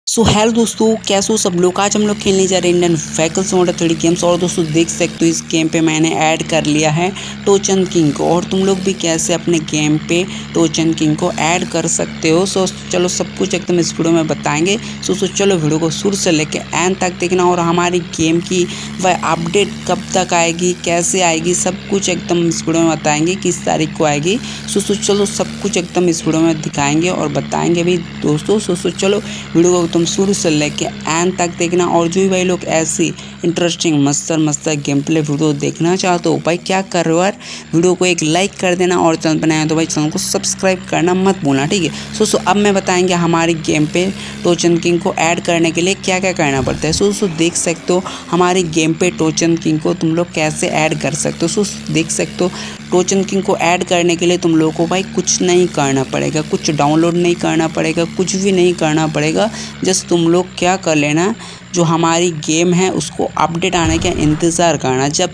So hello दोस्तों, कैसे हो सब लोग। आज हम लोग खेलने जा रहे हैं Indian vehicle simulator 3D games. और दोस्तों देख सकते हो इस गेम पे मैंने ऐड कर लिया है टोचन किंग को। और तुम लोग भी कैसे अपने गेम पे टोचन किंग को ऐड कर सकते हो। सो चलो सब कुछ एकदम इस वीडियो में बताएंगे। सो चलो वीडियो को शुरू से लेके एंड तक देखना। और हमारी गेम की वह अपडेट कब तक आएगी, कैसे आएगी, सब कुछ एकदम इस वीडियो में बताएंगे, किस तारीख को आएगी। सो चलो सब कुछ एकदम इस वीडियो में दिखाएंगे और बताएंगे भी दोस्तों। सो चलो वीडियो को तुम शुरू से लेके एंड तक देखना। और जो भी भाई लोग ऐसी इंटरेस्टिंग मस्त गेम प्ले वीडियो देखना चाहते हो भाई क्या कर रहे हो यार, वीडियो को एक लाइक कर देना। और चैनल पर नया है तो भाई चैनल को सब्सक्राइब करना मत भूलना, ठीक है। सो अब मैं बताएंगे हमारी गेम पे टोचन किंग को ऐड करने के लिए क्या क्या करना पड़ता है। सो देख सकते हो हमारी गेम पे टोचन किंग को तुम लोग कैसे ऐड कर सकते हो। सो देख सकते हो टोचन किंग को ऐड करने के लिए तुम लोगों को भाई कुछ नहीं करना पड़ेगा, कुछ डाउनलोड नहीं करना पड़ेगा, कुछ भी नहीं करना पड़ेगा। जस्ट तुम लोग क्या कर लेना, जो हमारी गेम है उसको अपडेट आने का इंतज़ार करना। जब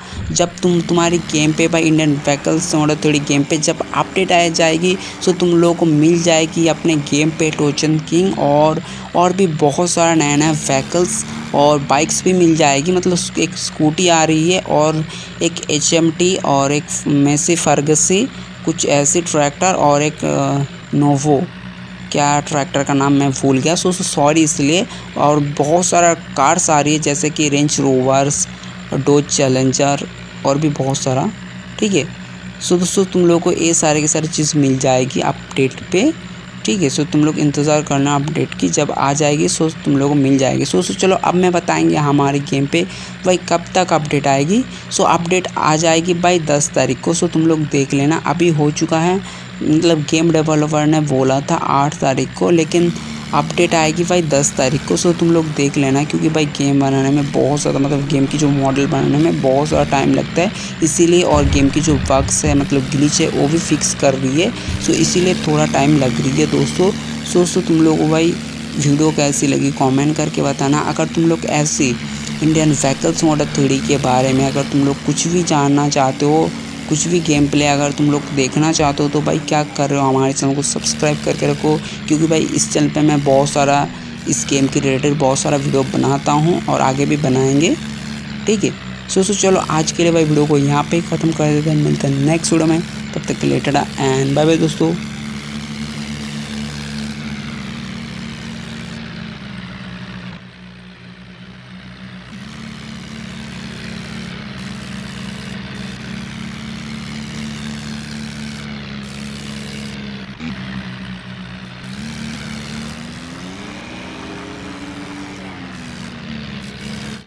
तुम्हारी गेम पे भाई Indian vehicle simulator 3D game पे जब अपडेट आ जाएगी सो तुम लोगों को मिल जाएगी अपने गेम पे टोचन किंग और भी बहुत सारा नया व्हीकल्स और बाइक्स भी मिल जाएगी। मतलब एक स्कूटी आ रही है और एक HMT और एक मेसी फर्गसी, कुछ ऐसी ट्रैक्टर और एक नोवो, क्या ट्रैक्टर का नाम मैं भूल गया। सो सॉरी इसलिए। और बहुत सारा कार्स आ रही है जैसे कि रेंज रोवर्स, डोज चैलेंजर और भी बहुत सारा, ठीक है। सो दोस्तों तुम लोगों को ये सारे की सारी चीज़ मिल जाएगी अपडेट पे, ठीक है। सो तुम लोग इंतज़ार करना अपडेट की, जब आ जाएगी सो तुम लोगों को मिल जाएगी। सो चलो अब मैं बताएंगे हमारी गेम पे भाई कब तक अपडेट आएगी। सो अपडेट आ जाएगी भाई 10 तारीख को। सो तुम लोग देख लेना, अभी हो चुका है। मतलब गेम डेवलपर ने बोला था 8 तारीख को, लेकिन अपडेट आएगी भाई 10 तारीख को। सो तुम लोग देख लेना, क्योंकि भाई गेम बनाने में बहुत ज़्यादा, मतलब गेम की जो मॉडल बनाने में बहुत ज़्यादा टाइम लगता है इसीलिए। और गेम की जो बग्स है मतलब ग्लिच है वो भी फिक्स कर रही है, सो इसीलिए थोड़ा टाइम लग रही है दोस्तों। सो तुम लोगों को भाई वीडियो कैसी लगी कमेंट करके बताना। अगर तुम लोग ऐसी इंडियन व्हीकल सिमुलेटर 3D के बारे में अगर तुम लोग कुछ भी जानना चाहते हो, कुछ भी गेम प्ले अगर तुम लोग देखना चाहते हो तो भाई क्या कर रहे हो, हमारे चैनल को सब्सक्राइब करके रखो। क्योंकि भाई इस चैनल पे मैं बहुत सारा इस गेम के रिलेटेड बहुत सारा वीडियो बनाता हूँ और आगे भी बनाएंगे, ठीक है। सो चलो आज के लिए भाई वीडियो को यहाँ पे ख़त्म कर देते हैं। मिलते हैं नेक्स्ट वीडियो में, तब तक के लिए टाटा एंड बाय बाय दोस्तों।